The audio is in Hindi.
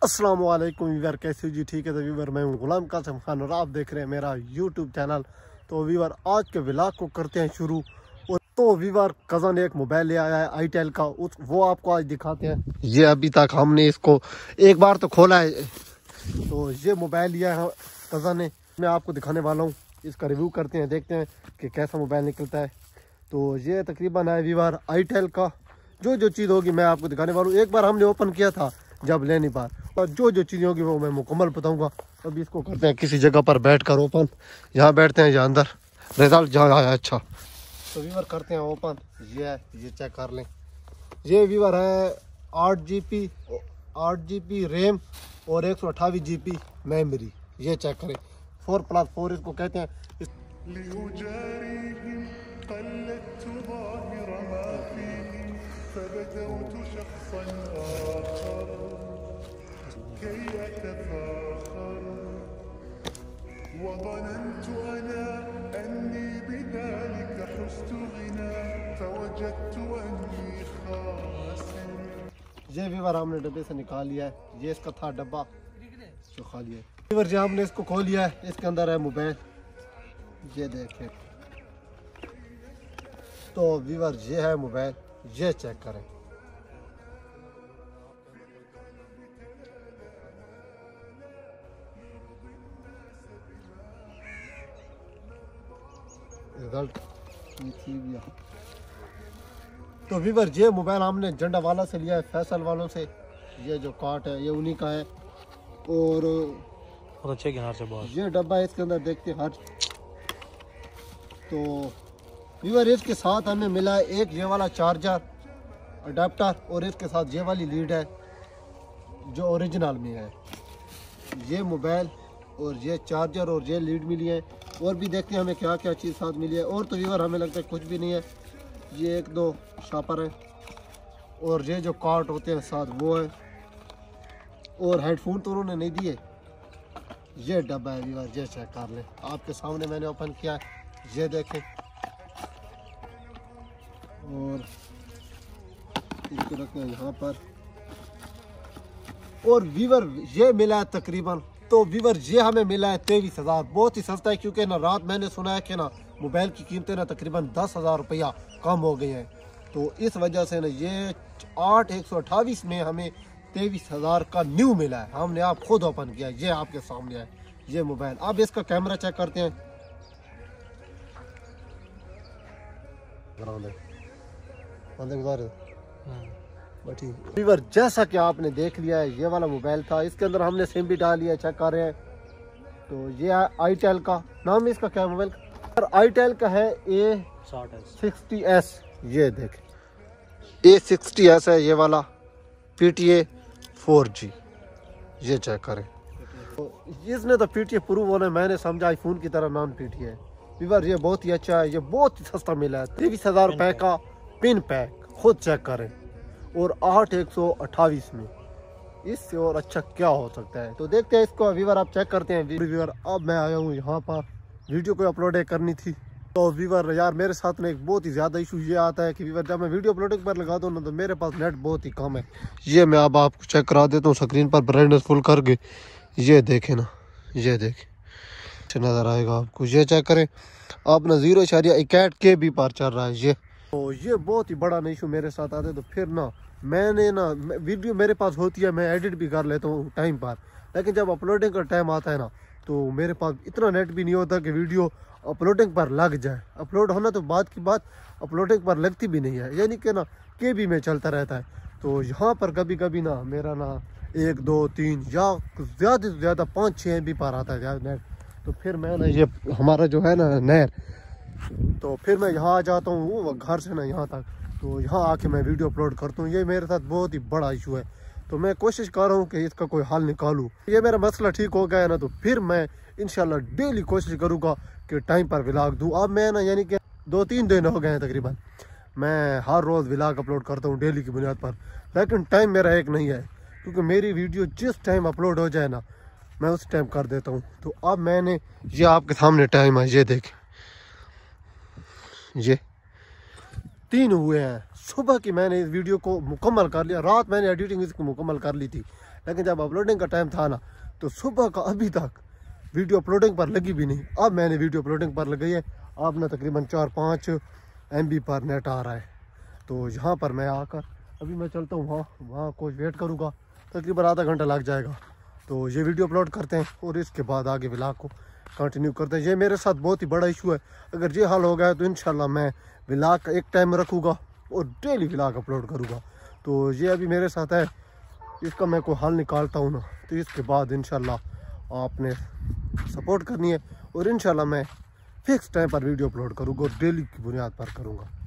अस्सलाम वालेकुम वीवर, कैसे हो जी? ठीक है। तो वीवर मैं हूँ गुलाम कासिम खान और आप देख रहे हैं मेरा यूट्यूब चैनल। तो वीवर आज के व्लॉग को करते हैं शुरू। और तो वीवर कज़न एक मोबाइल ले आया है आईटेल का, वो आपको आज दिखाते हैं। ये अभी तक हमने इसको एक बार तो खोला है। तो ये मोबाइल लिया है कज़न ने, मैं आपको दिखाने वाला हूँ। इसका रिव्यू करते हैं, देखते हैं कि कैसा मोबाइल निकलता है। तो ये तकरीबन है वीवर आईटेल का। जो चीज़ होगी मैं आपको दिखाने वाला हूँ। एक बार हमने ओपन किया था जब लेने बार, और जो चीज़ें होगी वो मैं मुकम्मल बताऊंगा। अभी इसको करते हैं किसी जगह पर बैठ कर ओपन। यहाँ बैठते हैं, यहाँ अंदर रिजल्ट जहाँ आया अच्छा। तो वीवर करते हैं ओपन। ये चेक कर लें। ये वीवर है 8 GB रैम और 128 GB मेमोरी। ये चेक करें, 4+4 इसको कहते हैं। وظننت أنا أني بذلك حزت غنى فوجدت أني خاسر। ये वीवर हमने डब्बे से निकाल लिया है। ये इसका था डब्बा जो खाली है। वीवर जी हमने इसको खोल लिया है। इसके अंदर है मोबाइल, ये देखें। तो वीवर ये है मोबाइल, ये चेक करें। रिजल्ट तो वीवर ये मोबाइल हमने झंडा वाला से लिया है, फैसल वालों से। ये जो कार्ट है ये उन्हीं का है। और अच्छे किनार से बहुत ये डब्बा है, इसके अंदर देखते हैं हर। तो वीवर इसके साथ हमें मिला है एक ये वाला चार्जर अडेप्टर, और इसके साथ ये वाली लीड है जो ओरिजिनल में है। ये मोबाइल और ये चार्जर और ये लीड मिली है। और भी देखते हैं हमें क्या क्या चीज़ साथ मिली है। और तो वीवर हमें लगता है कुछ भी नहीं है। ये 1-2 शापर है, और ये जो कार्ड होते हैं साथ वो है। और हेडफोन तो उन्होंने नहीं दिए। ये डब्बा है वीवर, ये चेक कर लें। आपके सामने मैंने ओपन किया है, ये देखें। और इसको रखते हैं यहाँ पर। और वीवर ये मिला है तकरीबन, तो वीवर ये हमें मिला है 23,000। बहुत ही सस्ता है, क्योंकि ना रात मैंने सुना है कि ना मोबाइल की कीमतें ना तकरीबन 10,000 रुपया कम हो गई हैं। तो इस वजह से ना ये 8/128 में हमें 23,000 का न्यू मिला है। हमने आप खुद ओपन किया, ये आपके सामने है ये मोबाइल। अब इसका कैमरा चेक करते हैं। वीवर जैसा कि आपने देख लिया है, ये वाला मोबाइल था। इसके अंदर हमने सिम भी डाल लिया, चेक कर रहे हैं। तो ये है आईटेल का। नाम इसका क्या मोबाइल? आईटेल का है A60s। ये देखें A60s है ये वाला, PTA 4G। ये चेक करें। तो इसने तो PTA प्रूव होना, मैंने समझा आईफोन की तरह नॉन PTA है। वीवर ये बहुत ही अच्छा है, ये बहुत ही सस्ता मिला है। 23,000 रुपए का पिन पैक, खुद चेक करें। और 8/128 में इससे और अच्छा क्या हो सकता है। तो देखते हैं इसको। वीवर आप चेक करते हैं। वीवर अब मैं आया हूँ यहाँ पर, वीडियो को अपलोड करनी थी। तो वीवर यार मेरे साथ में एक बहुत ही ज़्यादा इशू ये आता है कि वीवर जब मैं वीडियो अपलोडिंग पर लगा दूँ ना, तो मेरे पास नेट बहुत ही कम है। ये मैं अब आपको चेक करा देता हूँ स्क्रीन पर ब्राइटनेस फुल करके। ये देखें ना, ये देखें, नज़र आएगा आपको। ये चेक करें आप ना 0.61 KB पर चल रहा है ये। तो ये बहुत ही बड़ा इशू मेरे साथ आता है। तो फिर ना मैंने ना वीडियो मेरे पास होती है, मैं एडिट भी कर लेता हूँ टाइम पर, लेकिन जब अपलोडिंग का टाइम आता है ना, तो मेरे पास इतना नेट भी नहीं होता कि वीडियो अपलोडिंग पर लग जाए। अपलोड होना तो बात की बात, अपलोडिंग पर लगती भी नहीं है, यानी कि ना KB में चलता रहता है। तो यहाँ पर कभी कभी ना मेरा ना 1, 2, 3 या ज़्यादा से ज़्यादा 5-6 MB पर आता है नेट। तो फिर मैं ना ये हमारा जो है ना नहर, तो फिर मैं यहाँ आ जाता हूँ घर से ना यहाँ तक। तो यहाँ आके मैं वीडियो अपलोड करता हूँ। ये मेरे साथ बहुत ही बड़ा इशू है। तो मैं कोशिश कर रहा हूँ कि इसका कोई हल निकालूँ। ये मेरा मसला ठीक हो गया है ना, तो फिर मैं इंशाल्लाह डेली कोशिश करूँगा कि टाइम पर व्लॉग दूँ। अब मैं ना यानी कि 2-3 दिन हो गए हैं तकरीबन, मैं हर रोज़ व्लॉग अपलोड करता हूँ डेली की बुनियाद पर, लेकिन टाइम मेरा एक नहीं है। क्योंकि मेरी वीडियो जिस टाइम अपलोड हो जाए ना, मैं उस टाइम कर देता हूँ। तो अब मैंने ये आपके सामने टाइम है, ये देखें, ये 3 हुए हैं। सुबह की मैंने इस वीडियो को मुकम्मल कर लिया, रात मैंने एडिटिंग इसको मुकम्मल कर ली थी, लेकिन जब अपलोडिंग का टाइम था ना तो सुबह का अभी तक वीडियो अपलोडिंग पर लगी भी नहीं। अब मैंने वीडियो अपलोडिंग पर लगाई है, अब ना तकरीबन 4-5 MB पर नेट आ रहा है। तो यहाँ पर मैं आकर अभी मैं चलता हूँ वहाँ कुछ वेट करूँगा, तकरीबन आधा घंटा लग जाएगा। तो ये वीडियो अपलोड करते हैं और इसके बाद आगे व्लॉग को कंटिन्यू करते हैं। ये मेरे साथ बहुत ही बड़ा इशू है, अगर ये हाल हो गया तो इंशाल्लाह मैं व्लॉग एक टाइम रखूँगा और डेली व्लॉग अपलोड करूँगा। तो ये अभी मेरे साथ है, इसका मैं कोई हल निकालता हूँ ना, तो इसके बाद इंशाल्लाह आपने सपोर्ट करनी है और इंशाल्लाह मैं फिक्स टाइम पर वीडियो अपलोड करूँगा और डेली की बुनियाद पर करूँगा।